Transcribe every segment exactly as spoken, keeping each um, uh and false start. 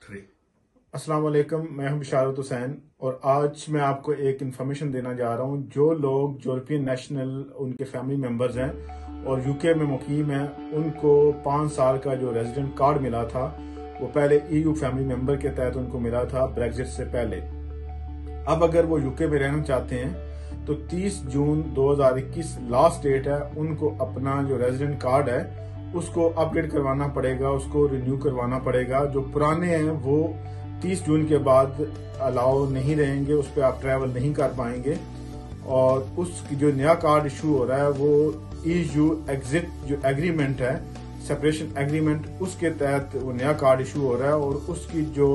Three. अस्सलाम वालेकुम, मैं हूं बिशारत हुसैन और आज मैं आपको एक इन्फॉर्मेशन देना जा रहा हूं। जो लोग यूरोपियन नेशनल उनके फैमिली मेंबर्स हैं और यूके में मुकीम हैं, उनको पाँच साल का जो रेजिडेंट कार्ड मिला था वो पहले ईयू फैमिली मेंबर के तहत उनको मिला था ब्रेग्जिट से पहले। अब अगर वो यूके में रहना चाहते हैं तो तीस जून दो हज़ार इक्कीस लास्ट डेट है। उनको अपना जो रेजिडेंट कार्ड है उसको अपडेट करवाना पड़ेगा, उसको रिन्यू करवाना पड़ेगा। जो पुराने हैं वो तीस जून के बाद अलाउ नहीं रहेंगे, उस पर आप ट्रैवल नहीं कर पाएंगे। और उस जो नया कार्ड इशू हो रहा है वो ईयू एग्जिट जो एग्रीमेंट है, सेपरेशन एग्रीमेंट, उसके तहत वो नया कार्ड इशू हो रहा है। और उसकी जो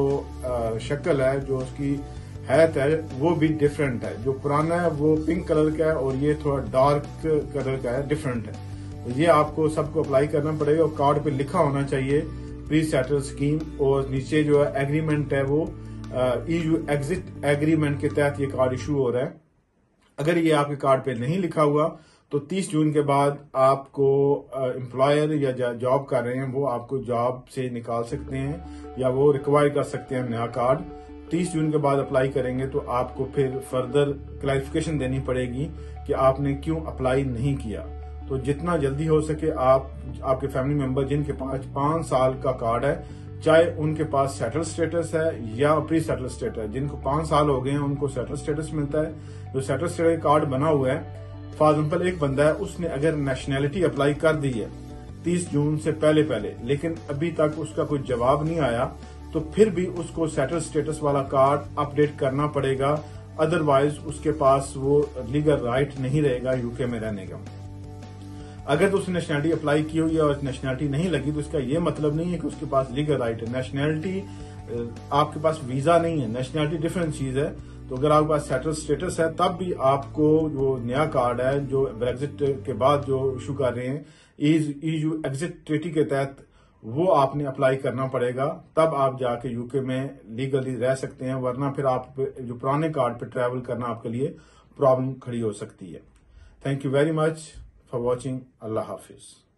शक्ल है, जो उसकी हैत है, वो भी डिफरेंट है। जो पुराना है वो पिंक कलर का है और ये थोड़ा डार्क कलर का है, डिफरेंट है। तो ये आपको सबको अप्लाई करना पड़ेगा और कार्ड पे लिखा होना चाहिए प्री सेटल स्कीम। और नीचे जो है एग्रीमेंट है वो ईयू एग्जिट एग्रीमेंट के तहत ये कार्ड इशू हो रहा है। अगर ये आपके कार्ड पे नहीं लिखा हुआ तो तीस जून के बाद आपको एम्प्लॉयर या जॉब कर रहे हैं वो आपको जॉब से निकाल सकते हैं या वो रिक्वायर कर सकते हैं नया कार्ड। तीस जून के बाद अप्लाई करेंगे तो आपको फिर फर्दर क्लैरिफिकेशन देनी पड़ेगी कि आपने क्यों अप्लाई नहीं किया। तो जितना जल्दी हो सके आप आपके फैमिली मेंबर जिनके पास पांच साल का कार्ड है, चाहे उनके पास सेटल स्टेटस है या प्री सेटल स्टेटस है, जिनको पांच साल हो गए हैं उनको सेटल स्टेटस मिलता है। जो सेटल स्टेटस कार्ड बना हुआ है, फॉर एग्जाम्पल एक बंदा है, उसने अगर नेशनैलिटी अप्लाई कर दी है तीस जून से पहले पहले, लेकिन अभी तक उसका कोई जवाब नहीं आया, तो फिर भी उसको सेटल स्टेटस वाला कार्ड अपडेट करना पड़ेगा। अदरवाइज उसके पास वो लीगल राइट नहीं रहेगा यूके में रहने का। अगर तो उसने नेशनैलिटी अप्लाई की हुई है और नेशनैलिटी नहीं लगी तो इसका ये मतलब नहीं है कि उसके पास लीगल राइट है। नेशनैलिटी आपके पास वीजा नहीं है, नेशनैलिटी डिफरेंट चीज है। तो अगर आपके पास सेटल स्टेटस है तब भी आपको जो नया कार्ड है जो ब्रेग्जिट के बाद जो इशू कर रहे हैं ईयू एग्जिट ट्रीटी के तहत, वो आपने अप्लाई करना पड़ेगा। तब आप जाके यूके में लीगली रह सकते हैं, वरना फिर आप जो पुराने कार्ड पे ट्रैवल करना आपके लिए प्रॉब्लम खड़ी हो सकती है। Thank you very much for watching. अल्लाह हाफिज।